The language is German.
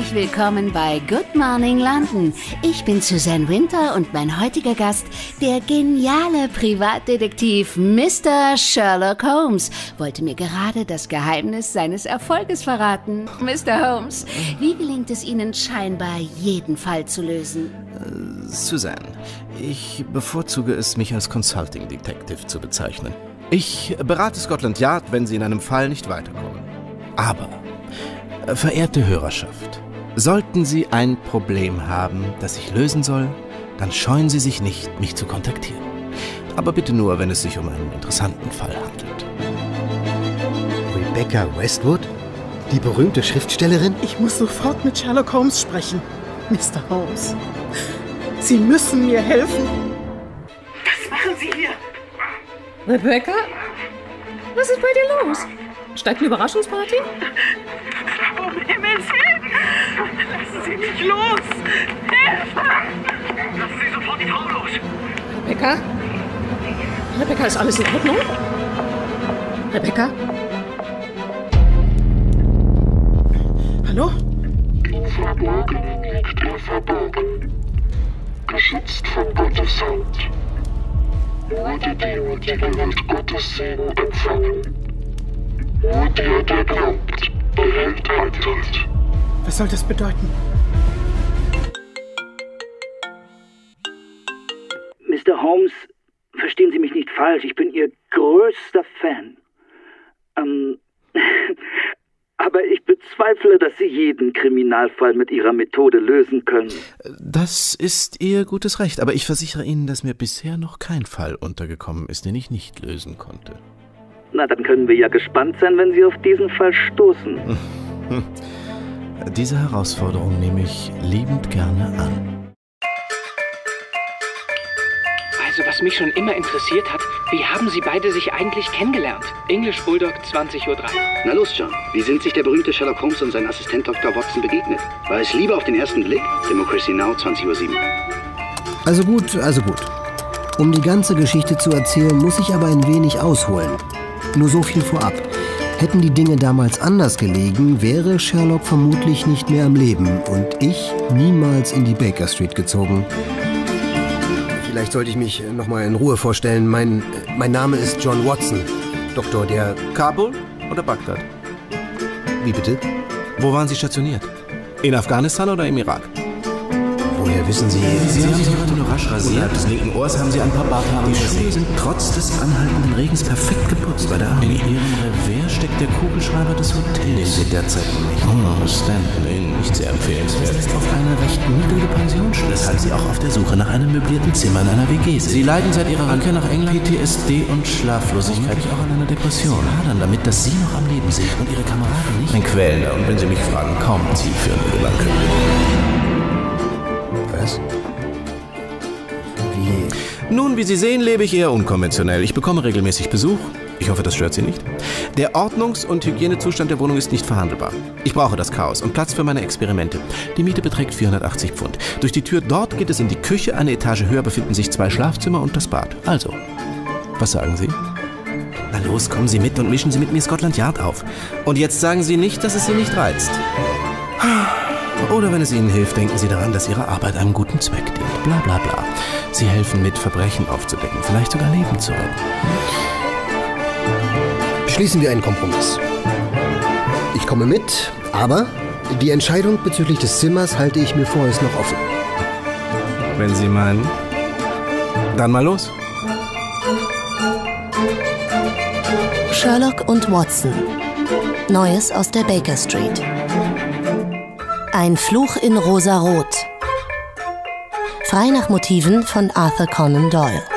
Herzlich willkommen bei Good Morning London. Ich bin Suzanne Winter und mein heutiger Gast, der geniale Privatdetektiv Mr. Sherlock Holmes, wollte mir gerade das Geheimnis seines Erfolges verraten. Mr. Holmes, wie gelingt es Ihnen scheinbar, jeden Fall zu lösen? Suzanne, ich bevorzuge es, mich als Consulting Detective zu bezeichnen. Ich berate Scotland Yard, wenn Sie in einem Fall nicht weiterkommen. Aber, verehrte Hörerschaft, sollten Sie ein Problem haben, das ich lösen soll, dann scheuen Sie sich nicht, mich zu kontaktieren. Aber bitte nur, wenn es sich um einen interessanten Fall handelt. Rebecca Westwood? Die berühmte Schriftstellerin? Ich muss sofort mit Sherlock Holmes sprechen. Mr. Holmes, Sie müssen mir helfen. Was machen Sie hier? Rebecca? Was ist bei dir los? Steigt eine Überraschungsparty? Um Himmels Willen! Lassen Sie mich los! Hilfe! Lassen Sie sofort die Frau los! Rebecca? Rebecca, ist alles in Ordnung? Rebecca? Hallo? Im Verborgenen liegt er verborgen, geschützt von Gottes Hand. Nur die Demütige wird Gottes Segen empfangen. Nur der glaubt, behält Eintritt. Was soll das bedeuten? Mr. Holmes, verstehen Sie mich nicht falsch, ich bin Ihr größter Fan. Aber ich bezweifle, dass Sie jeden Kriminalfall mit Ihrer Methode lösen können. Das ist Ihr gutes Recht, aber ich versichere Ihnen, dass mir bisher noch kein Fall untergekommen ist, den ich nicht lösen konnte. Na, dann können wir ja gespannt sein, wenn Sie auf diesen Fall stoßen. Diese Herausforderung nehme ich liebend gerne an. Also, was mich schon immer interessiert hat, wie haben Sie beide sich eigentlich kennengelernt? English Bulldog, 20:03 Uhr. Na los, John. Wie sind sich der berühmte Sherlock Holmes und sein Assistent Dr. Watson begegnet? War es Liebe auf den ersten Blick? Democracy Now, 20:07 Uhr. Also gut, also gut. Um die ganze Geschichte zu erzählen, muss ich aber ein wenig ausholen. Nur so viel vorab. Hätten die Dinge damals anders gelegen, wäre Sherlock vermutlich nicht mehr am Leben und ich niemals in die Baker Street gezogen. Vielleicht sollte ich mich noch mal in Ruhe vorstellen. Mein Name ist John Watson, Doktor der... Kabul oder Bagdad? Wie bitte? Wo waren Sie stationiert? In Afghanistan oder im Irak? Woher wissen Sie... Sie haben sich heute nur rasch rasiert. Unterhalb des linken Ohrs haben Sie ein paar Barthaare. Die Schuhe sind trotz des anhaltenden Regens perfekt geputzt bei der Armee. In Ihrem Revers steckt der Kugelschreiber des Hotels, den Sie derzeit nicht. Stanton, nicht sehr empfehlenswert. Es ist auf eine recht niedrige Pension, weshalb Sie auch auf der Suche nach einem möblierten Zimmer in einer WG sind. Sie leiden seit Ihrer Rückkehr nach England PTSD und Schlaflosigkeit, auch an einer Depression. Sie hadern damit, dass Sie noch am Leben sind und Ihre Kameraden nicht. Ein quälender und, wenn Sie mich fragen, kaum zielführender Gedanke. Was? Wie? Nun, wie Sie sehen, lebe ich eher unkonventionell. Ich bekomme regelmäßig Besuch. Ich hoffe, das stört Sie nicht. Der Ordnungs- und Hygienezustand der Wohnung ist nicht verhandelbar. Ich brauche das Chaos und Platz für meine Experimente. Die Miete beträgt 480 Pfund. Durch die Tür dort geht es in die Küche. Eine Etage höher befinden sich 2 Schlafzimmer und das Bad. Also, was sagen Sie? Na los, kommen Sie mit und mischen Sie mit mir Scotland Yard auf. Und jetzt sagen Sie nicht, dass es Sie nicht reizt. Oder wenn es Ihnen hilft, denken Sie daran, dass Ihre Arbeit einem guten Zweck dient. Bla bla bla. Sie helfen mit, Verbrechen aufzudecken, vielleicht sogar Leben zu retten. Schließen wir einen Kompromiss. Ich komme mit, aber die Entscheidung bezüglich des Zimmers halte ich mir vorerst noch offen. Wenn Sie meinen, dann mal los. Sherlock und Watson. Neues aus der Baker Street. Ein Fluch in Rosarot. Frei nach Motiven von Arthur Conan Doyle.